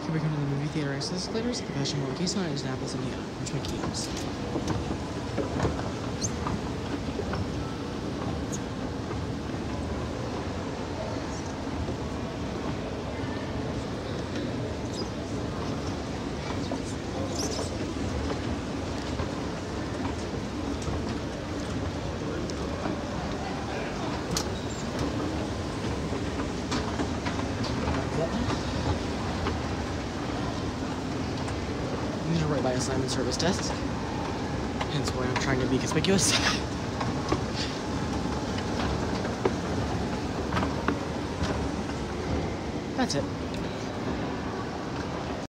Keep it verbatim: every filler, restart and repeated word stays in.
Here we come to the movie theater Escalators, the fashion mall Keystone-Indianapolis, Indiana, from Twinkie. These are right by assignment service desk, hence why I'm trying to be conspicuous. That's it.